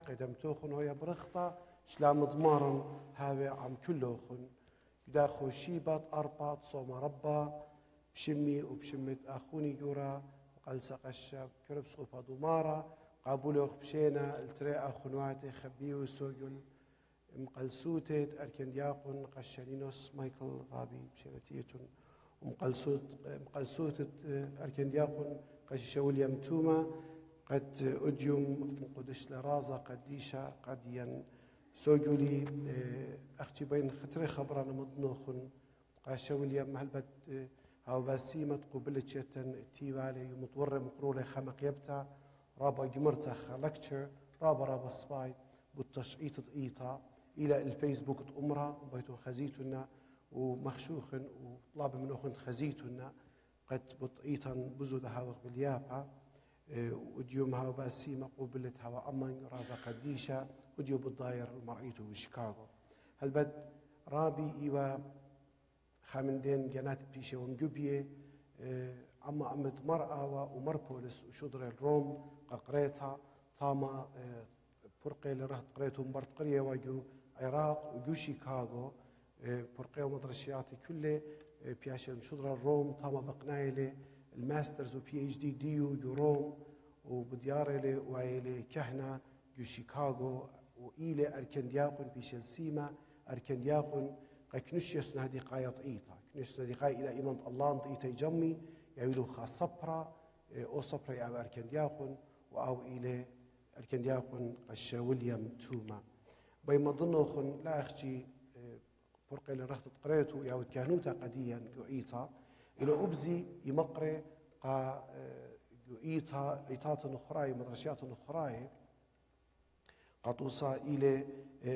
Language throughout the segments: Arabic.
قدمتوخن هويا برخطة شلام ضمارن هاوي عم كلوخن قدا خوشيبات أرباط صوم ربا بشمي وبشمت أخوني جورا وقلسة قشة كرب سقوفا دومارا قابلوخ بشينا التري أخنواتي خبيو سوجل مقلسوتت أركن دياقن قشانينوس مايكل غابي بشينتيتون مقلسوتت أركن دياقن قشيشة ويليام توما قد أديوم قدش لرازة قديشة قديا سوجولي أختي بين خطري خبرانا مضنوخن قاشة ويليام هلبت هاو باسيمة قبلت شتن تيوالي متورة مقرولة خمق يبتا رابا جمرتا خلكتشر رابا سباي بالتشعيط إيطا إلى الفيسبوك أمرا بيتو خزيتنا ومخشوخن وطلاب منوخن خزيتنا قد بطئيطا بزود هاوخ باليابا وديوم هاو باسيمة قبلت هاو أمان رازا قديشة وديو بالضاير المرعيتو وشيكاغو هلبت رابي إيوا خامندين جنات بيشة ومجوبية أما أمد مرأة ومربولس وشدر الروم قريتها طاما برقي اللي رحت قريته مبارت قرية وجو عراق وجو شيكاغو برقي ومدرسياتي كله بياشل شدر الروم طاما بقنايلي الماسترز وبي اتش ديو جو روم وبديارلي وإلي كهنة جو شيكاغو وإلي أركن دياقن بيشل سيما أركن دياقن كنش يسنا هذه قاية إيتا كنش يسنا هذه قاية إلى إيمان الله إيتا يجمي يعيلو خاص صبرا أو صبرا أو أركن دياقن أو إلى أركن دياقن قشة ويليام توما بيما ضنوخن لا أخشي فرق اللي رحت قريته يا كانوتا قديا جو إيتا إلى أبزي يمقري قا جو إيتا إيتات نخراي مدرسيات نخراي قطوصا إلى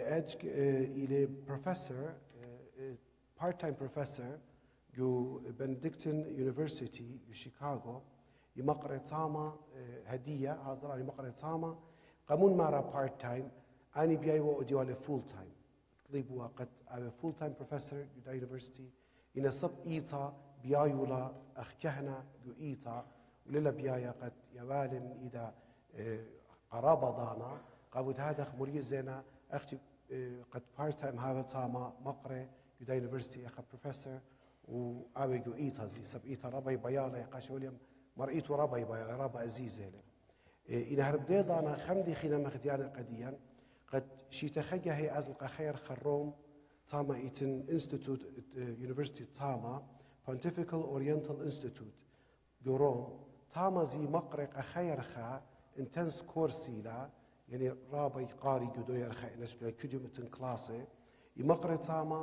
إلى بروفيسور part-time professor جو Benedictine University جو شيكاغو يمقرأ تاما هدية هذا يمقرأ تاما قامون مارا part-time أنا بيايو أديوالي full-time طلبوا قد أنا full-time professor جو university إن صب إيتا بيايولا أخكهنا جو إيتا وللا بيايا قد يوالم إذا قرابة دانا قابود هذا خمولي زينا أختي قد part-time هذا تاما مقرأ جو يونيفرسيتي أخا بروفيسور وآوي جو إيتا زي سب إيتا ربي بيالا قاش وليم مرئيت وربي بيالا ربا عزيزة إن هرب ديضانا خمدي خينا مخديانا قديا قد شيتخجه هي أزلق خير خروم تاما إيتن إنستيتوت يونيفرسيتي تاما Pontifical Oriental Institute جو روم تاما زي مقرق خير خا انتنس كورسي لا يعني رابي قاري جو دوير خا نشكل كديو متن كلاسي يمقرأ تاما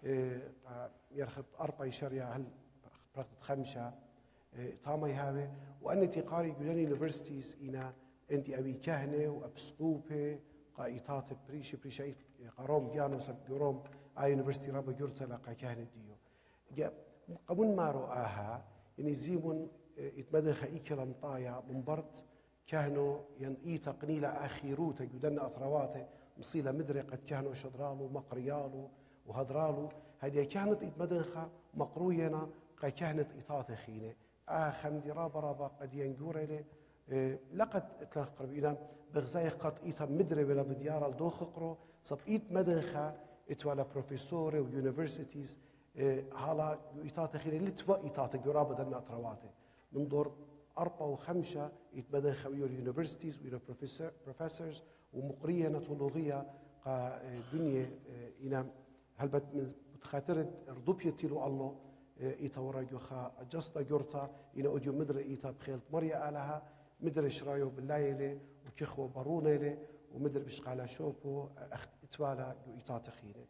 يرخط 4 شريا هل برخط 5 تاما يهاوي وأن تقاري جولان يونيفرسيتيز إنا أنتي أبي كهنة وأبسقوبة قائطات بريشة قروم جانو سب جروم يونيفرسيتي رابا جورتا لقا كهنة ديو جا قبل ما رؤاها يعني زيمون يتمدخ إيكلم طايا منبرت كهنو ينقي تقنيلة أخيروتا جودن أطرواته مصيلة مدري قد كهنو شدرالو مقريالو وهدرالو هذه كهنت إتمدنخة مقروينا قا كهنت إطاثة خينة خمدي رابا قد ينجور إلي لقد اتلقى إلى بغزاي قد إيتا مدري بلا بديار الدوخ قرو صب إيت مدنخة إتوالا بروفيسوري ويونيفرسيتيز هالا إطاثة خينة لتوا إطاثة جرابة دنا أطرواته من دور 4 و5 يتمدنخة ويو اليونيفرسيتيز ويو بروفيسورز ومقرية نتولوغية قا دنيا إنا هلبت من خاطر رضوبيتي له الله إيتا ورا خا جستا جورتا إنا أوديو مدر إيتا بخيلت مريا آلها مدر شرايو باللايلة وكخوة بارونة ومدر بشقالة شوبو أخت إتوالا جو إيتا تخينة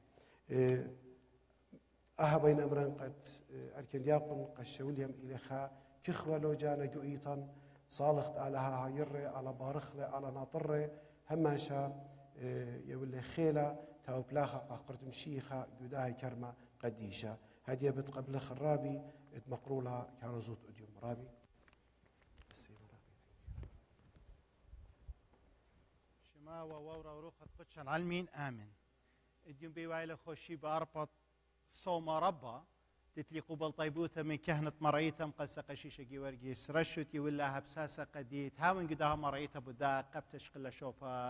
بين أمران قد أركن دياقن قشة ويليام إلى خا كخوة لو جانا جو إيتان صالخت آلها هايرة على بارخلة على ناطرة هماشا يولي خيلة تاو بلاخا قاقرت مشيخة جداهي كرمة قديشة هدية بتقبل خرابي اتمقرولها كارزوت أديوم رابي شما وورا وروخت قدشان علمين آمن اديوم بيوايل خوشي بأربط صوم ربا تتلقوا بالطيبوثة من كهنة مرعيتها مقلسة قشيشة جيورجيس رشتي ولا هبساسة قديت هاون قداها مرعيتها بدا قبتش قلة شوفها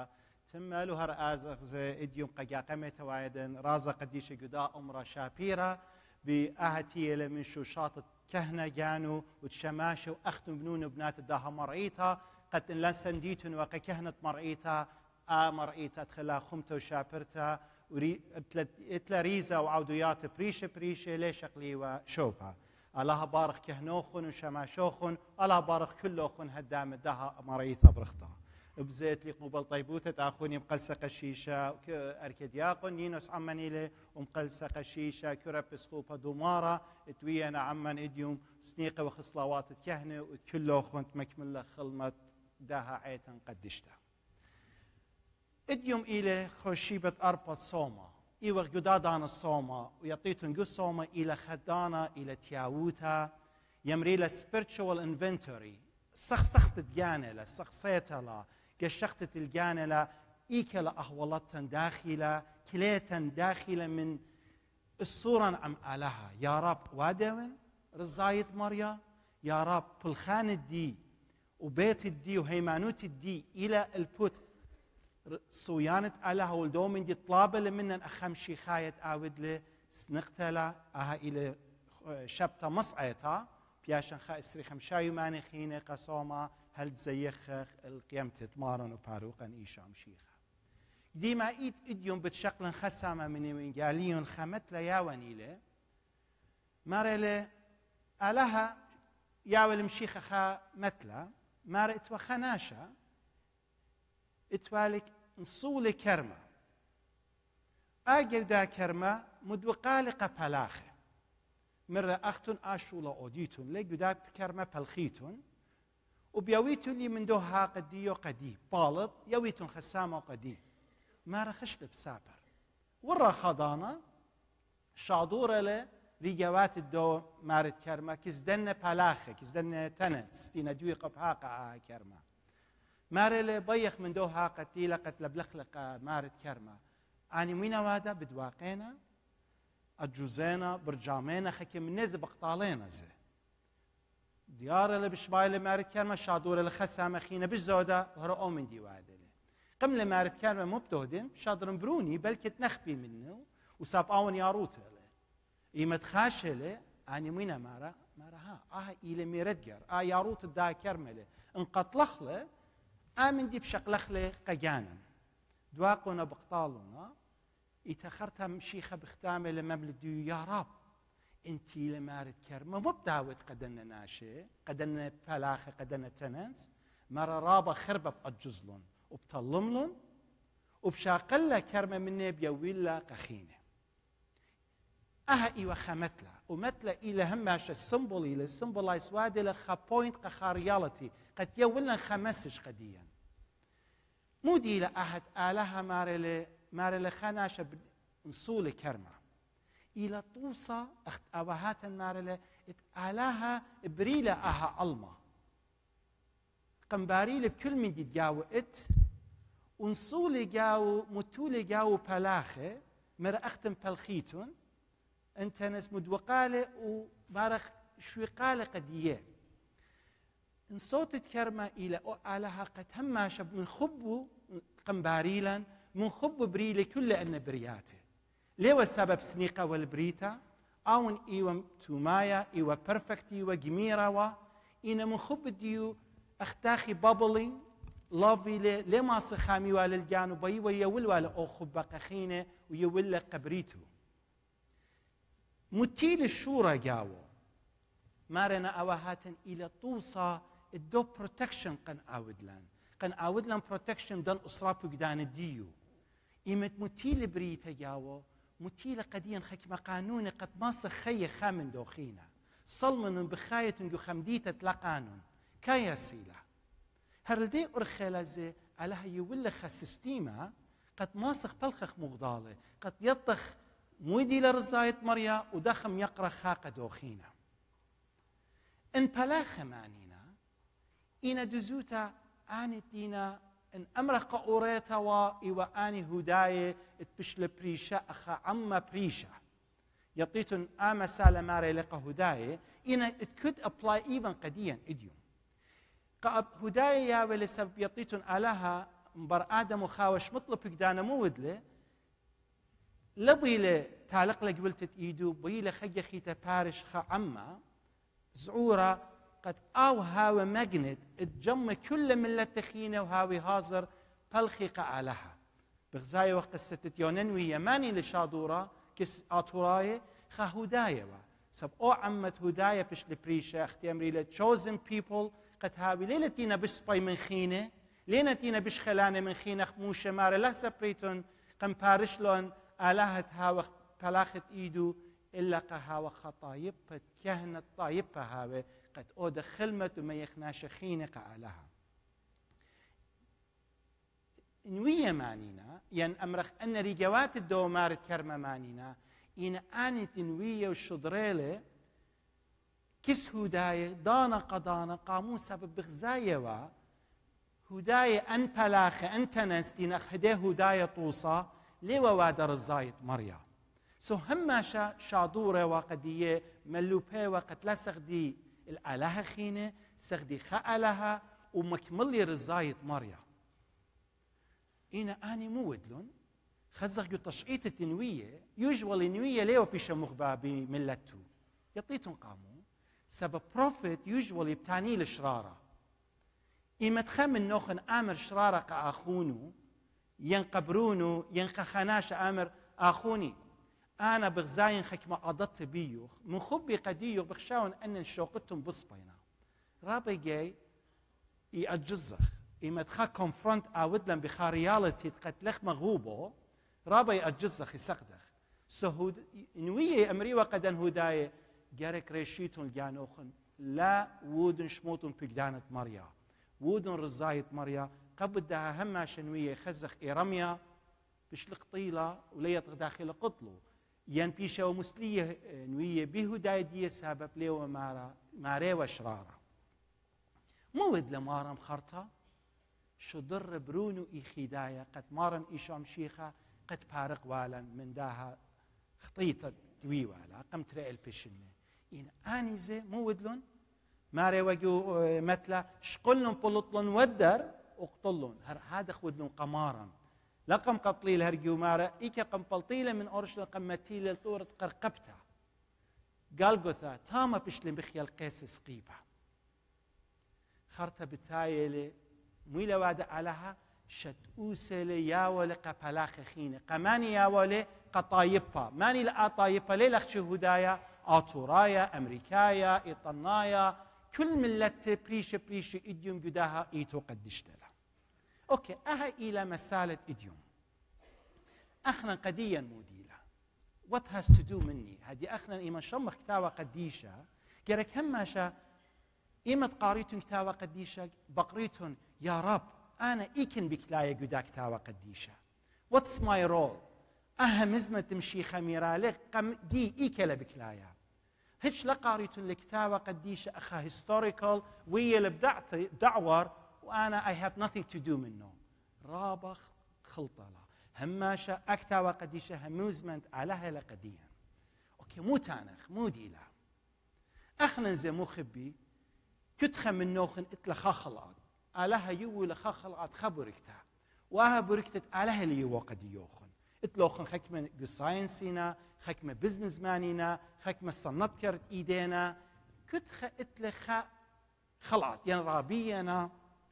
تم له رآزق زي إديوم قجاقمة وايدن رازا قديش جدا أمرا شابيرا بأهتي لمن شو شاطت كهنة جانو وتشماشوا أختم بنون بنات الداها مرعيتا قد إن لسنديتن وقا كهنة مرعيتا مرعيتا تخلا خمتا وشابرتا اتلا ريزا وعوديات بريشة ليش أقلي وشوبها الله بارك كهنوخن وشماشوخن الله بارك كلوخن هدام الداها مرعيتا برختها بزيت لي قبل طيبوته تاخوني مقلسه قشيشه اركدياقون نينوس عمني له ومقلسه قشيشه كربس قوبه دوماره توينا عمن اديوم سنيقه وخصلاوات الكهنه وكله خنت مكمله خلمت داها عيتن قدشته اديوم الى خوشيبه اربط صومه ايوه جدادان الصومه ويعطيتن قص صومه الى خدانه الى تياوتا يمري له spiritual inventory سخسخت الجانله سخسيتها قشخت الجانله ايكلا اهولتن داخله كليتن داخله من الصوره عم الها يا رب وادون رزايد مريا يا رب بالخان الدي وبيت الدي وهيمانوت الدي الى البوت صويانه الها ولدومن دي طلابه من اخم شي خايت اود له سنقتله اها الى شبته مصعيتها بياشن خاسري خمشاي ماني خينه قصومه هل زيخ القيمت تمارن وباروقا ايشام شيخه ديما ايد اديوم بتشقلن خسامه من قاليون خمت لا ياونيله مارله الها ياول مشيخه خا متلا مارت وخناشه اتوالك نصول كرمه اجدا كرمه مدوقالقه بلاخه مرة أختن آشولا أوديتون لقدا كرمة بلخيتون وبيويتون لي من دوها قديو قدي بالط يويتون خسامة قدي ما رخش بسابر ورا خضانة شادورة له رجوات الدو مارد كرمة كزدن بلاخة كزدن تنس تينا دوي قبهاقة كرمة ماري له بيخ من دوها قدي لقد لبلخلق مارد كرمة أني وين وادا بدواقينا الجوزينا برجامينا خكي من نزب بقطالينا زي ديار اللي بشبايل مارد كرمة شادورة لخسامة خينا بالزودة وهرقوا من دي وادله قمل مارد كرمة مو بتهدن شادر بروني بلكي تنخبي منه وسابقاون ياروت له إيمة خاش له أني وين مارا ها إلى ميردجر ياروت الدا كرمة انقطلخ له آمن دي بشقلخ له قجانا دواقنا بقطالنا يتخرتها مشيخة بختامة لمملدي يا رب انتي لمارد كرمة مو بداوت قدنا ناشي قدنا بلاخة قدنا تنس مرة رابة خربة بأجزلن وبطلملن وبشاقلة كرمة مني بيويلا قخينة ايوه خمتلا ومتلا الى هماش السمبل الى سمبلايز وادي لخا بوينت قخاريالتي قد يولنا خمسش قديا مودي لأحد آلها مارلي خاناشة نصول كرمة إلى طوسة أخت أوهات مارلي آلها بريلة أها علمة قنباريل بكل من دي جاو ونصول جاو متول جاو بلاخة مر أختم بلخيتون أنت ناس مدوقالة ومارخ شويقالة قدية إن صوت كرمة إلى آلها قد هماشة من خبو قنباريلا من خب بريلي كل أن برياته ليه السبب سنيقة والبريتا أون إيوة تومايا إيوة بيرفكت إيوة جميرة إن من خب ديو أختاخي بابلين لافي ليه ما سخامي ولا الجانب أيوة يول ولا أو خب قخينة ويول قبريتو متيل الشورى جاو مارنا أوهات إلى طوسة الدو بروتكشن قن أودلان قن أودلان بروتكشن دان أسرابو قدان الديو إيمت متيل بريتا جاو متيل قديا خكما قانون قد ماس خي خامن دوخينا صلمن بخاية جو خمديتة لقانون كايا سيلا هرلدي أرخلازي علىها يولى خسستيما قد ماسخ بلخخ مغضالة قد يطخ مويدي لرزاية مريا ودخم يقرأ خاقة دوخينا إن بلاخ مانينا إنا دزوتا آنتينا إن أمرق أوريتا وإيوا آني هداية اتبشل بريشة أخا عما بريشة يطيتن آما سالة ماري لقى هداية إنا it could apply even قديا إديوم هداية يا ولسبب يطيتن آلها مبر آدم وخاوش مطلب كدانا مود له لبيله تعلق لك قلت ايدو بيله خي خيته بارش خا عما زعوره قد او هاوي ماجنت تجمع كل ملة تخينه وهاوي هازر بلخيقه عليها بغزايه وقصه يوننويه ماني لشادوره كس اتورايه خا هدايه سب او عمت هدايه بش لبريشه اختي امري له chosen people قد هاوي ليلتينا بسباي من خينه لينتينا بش خلانه من خينه خموشه مار لا سبريتون قم بارشلون آلهت هاو بلاخت ايدو الا قهاو خطايبت كهنة طايبها هاو قد اود خلمت وما يخناش خينق عليها نوية مانينا ين امرخ ان ريجوات الدومار كرمة مانينا ان انت نوية وشضريلة كس هداية دانا قدانا قامون سبب بغزاية هداية ان بلاخة انت نستين اخده هداية طوصة ليوا وادر الزايد مريا سو هماشا شادوره وقديه ملوبه وقت لا سغدي الالهه خينه سغدي خالها ومكملي الزايد مريا اني مودلون خزق تشعيط التنويه يجول النويه ليوا بيش مخبابي ملتو يطيتون قامو سبب بروفيت يجول بتاني الشراره اما تخمن نوخن امر شراره كاخونو ينقبرونو ينقخناش امر اخوني انا بغزاين خكمه عضت بيوخ من خبي قديوخ بخشاون ان شوقتهم بصبينا رابي جاي يأجزخ اما تخا كونفرونت اودلن بخاريالتي تقتلخ مغوبو رابي يأجزخ يسقدخ سهود نويه امري وقدن هدايه جارك ريشيتون جانوخن لا وودن شموتون بقدانه مريا وودن رزايه مريا قبدها هما شنويه خزخ إيرميا بشلق طيله وليت داخل قطلو ين بيشا ومسليه نويه بهدايه سبب ليو ماري وشراره مود لمارم خرطه شدر برونو اي خدايه قد مارن ايشام شيخه قد بارق والا من داها خطيطه دوي والا قم ترى البشنه ان انيزه مودلون ماري وجو مثلا شقلن بلطلن ودر اقتلون هذا خودلون قمارا لقم قبطيل هرجو مارا إيكا قم بلطيلة من أورشليم قمتيلة طورة قرقبتها قالقوثا تاما بشلم بخيال قيس سقيبة خرطة بتايلة مويلة وادة علىها شتؤوسلة ياولة قبلاخ خينة قماني ياولة قطايبها ماني لقى طايبها ليه لخش هدايا آطورايا أمريكايا إيطنايا كل ملة بريشة إديوم قداها إيتو قدشتلا اوكي اها الى مساله اديوم اخنا قديا موديلا وات هاز تو دو مني هذه اخنا ايما شمخ كتاوه قديشه قالك هماشا ايما قاريتون كتاوه قديشه بقريتون يا رب انا ايكن بكلايه قدا كتاوه قديشه واتس ماي رول اهم ازمه تمشي خميره لك قم دي ايكلا بكلايه هيش لقاريتون الكتاوه قديشه اخا هيستوريكال ويا البدعت دعور وانا I have nothing to do منه رابخ خلطله هماشا اكتا وقديشه هموزمنت علىها لقديا اوكي مو تانخ مو ديلا اخنا زي مو خبي كتخم من نوخن اتلا خخلات علىها يو لخخلات خبركتا واها بركتت علىها اللي يو قديوخن اتلوخن خكمه ساينسينا خكمه بزنس مانينا خكمه صنت كرت ايدينا كتخ اتلا خلعت ين رابينا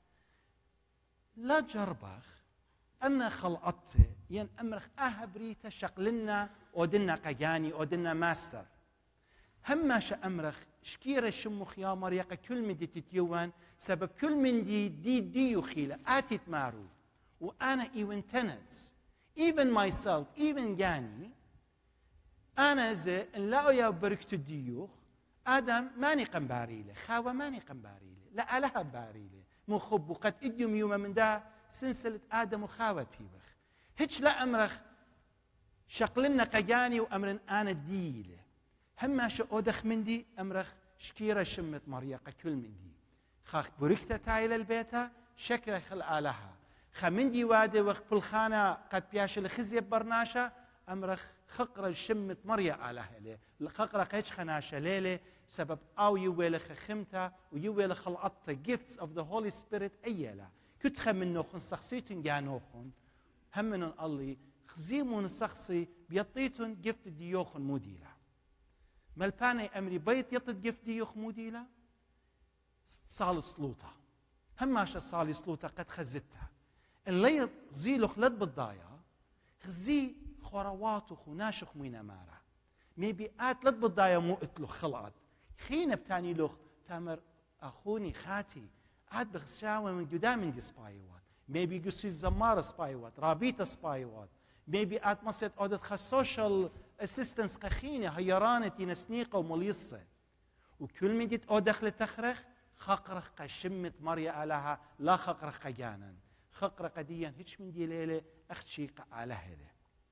لا جربخ أنا خلقته ين أمرخ أهبريته شقلنا ودنا قجاني ودنا ماستر هماش أمرخ شكيرة شمخ يا مريقة كل من دي تتيوان سبب كل من دي يخيلة آتت مارو وأنا even tenants even myself even جاني أنا زي إن لا يا بركت الديوخ آدم ماني قنباريله خاوة ماني قنباريله لا ألها باريله مخب وقد اديم يوم من ده سلسله ادم وخاوتي بخ هيك لا امرخ شقلنا قجاني وامر انا ديله هما شو اودخ من دي امرخ شكيره شمت مريقه كل من دي خاخ بركته تايل البيتا شكره خلق لها خمندي واده وقت بالخانه قد بياش الخزيه برناشه امرخ خقره شمت مريا على هله الخقره قيش خناشه ليله سبب او يويل خمتا ويويل خلقت gifts of the Holy Spirit ايلا كتخم منوخن سخصيتن جانوخن هم من الله خزيمون السخصي بيطيتن جفت ديوخن موديلا ملباني أمري بيت يطت جفت ديوخ موديلا صال سلوطة هماش صالي سلوطة قد خزتها اللي غزيلو خلد بالضايا خزي خورواتو خناشخ مين أمارة ميبي آت لد بالضايا مو اتلو خلقت خينا بتاني لوخ تامر أخوني خاتي عاد بخشاوة من قدام دي سبايوات ميبي قصي الزمارة سبايوات رابيتا سبايوات ميبي آت مصيت أودت خا سوشال اسيستنس قخينة هيرانتي نسنيقة ومليصة وكل من ديت أودخل تخرخ خقرخ قشمت مريا آلها لا خقرخ قجانا خقرة قديا هيش من دي ليلة أخشيق على هذا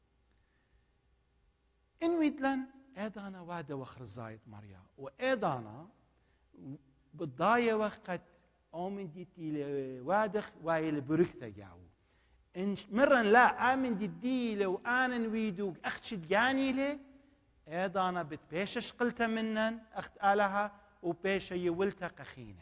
إن ويدلن إيدانا وادا وخر زايد مريا وإيدانا بالضايا وقت أومن دي وادخ وايل بركتا جاو إن مرن لا آمن دي وآنا نويدوك أخشي جاني لي إيدانا بتبيشش قلتا منن أخت آلها وبيشا يولتا قخينة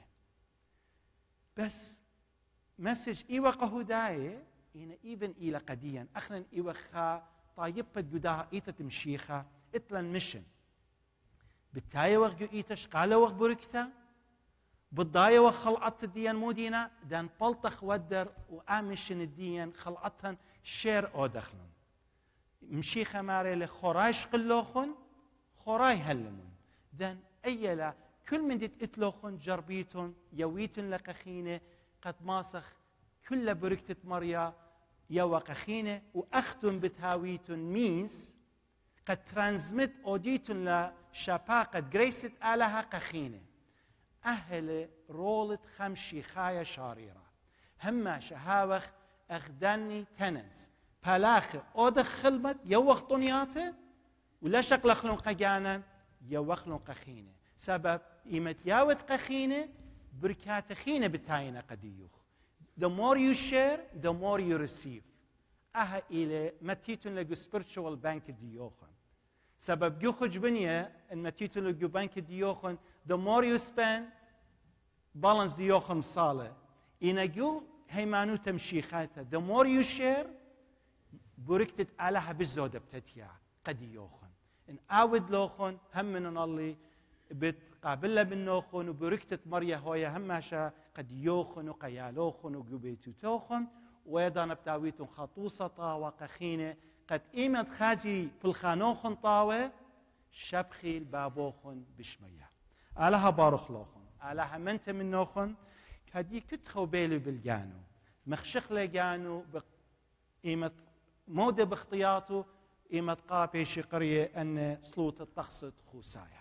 بس مسج إيوة قهوداية إنا إيفن إيلا قديا أخنا إيوة خا طايبة جداها إيتا تمشيخا إتلن مشن بالتاية وغ جو إيتش قالا وغ بركتا بالضاية وغ خلقت الديان مودينا دان بلطخ ودر وآمشن الديان خلقتهن شير أو دخلن مشيخا ماري لخورايش قلوخن خوراي هلمون دان أيلا كل من ديت اتلوخن جربيتون يويتن لقخينة قد ماسخ كل بركتة مريا يوا قخينة وأختن بتهاويتن مينس قد ترانزمت أوديتن لشاباقة جريست آلها قخينة أهل رولت خمشي خايا شاريرة هما شهاوخ أخداني تننس بالاخ أودخ خلمت يوخ طنياته ولا شكل خلون قجانا يوخلون قخينة سبب إيمت ياوت قخينة بركات خينة بتاينا قديوخ the more you share the more you receive أها إلى متيتون لجو spiritual bank ديوخن سبب جوخج بنية إن متيتون لجو bank ديوخن the more you spend balance ديوخن صالة إن جو هيمانو تمشي خايته the more you share بركتت علىها بالزودة بتتيا قديوخن إن أود لوخن هم من الله بتقابلها بالنوخن وبركتة مريا هويا هماشا قد يوخن وقيالوخن وقبيتو توخن ويضان بتاويتن خطوصة طاوة قخينة قد إيمت خازي بالخانوخن طاوة شبخي البابوخن بشمية آلها بارخلوخن آلها منت من نوخن كدي كتخو بيلو بالجانو مخشخ لجانو إيمت مودة باختياطه إيمت قابيشي قرية أن سلوط التخصد خوسايا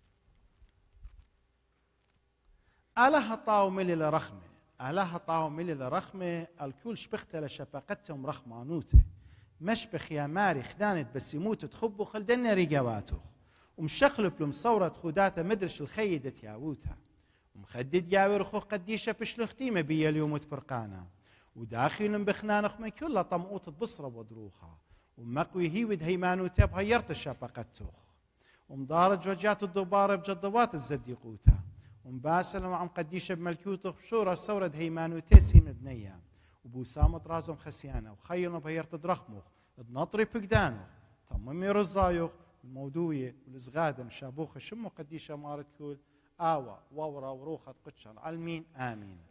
آلها طاو ملي رخمة آلها طاو ملي رخمة الكل شبختة لشبقتهم رخمانوته مشبخ يا ماري خدانت بس يموت تخبو خلدنا رجواتوخ ومشخلب لمصورة خداته مدرش الخيدة ياوتها ومخدد ياور خو قديشة بشلختيمة بيا اليوم تبرقانا وداخل بخنانخ من كل طمقوط بصرة ودروخها ومقوي هيود هيمانوته بهيرت الشبقتوخ ومضارج وجات الضبارة بجدوات الزديقوتها ومباسل وعم قديشة بملكوته بشورة الثورة هيمانوته سيمة دنيا وبوسامة رازم خسيانة وخيلنا بهيرت درخموخ النطري بقدانه تممي رزايوخ المودوية والزغادة مشابوخة شمو قديشة مارت كول آوى وورا وروخة قدشان علمين آمين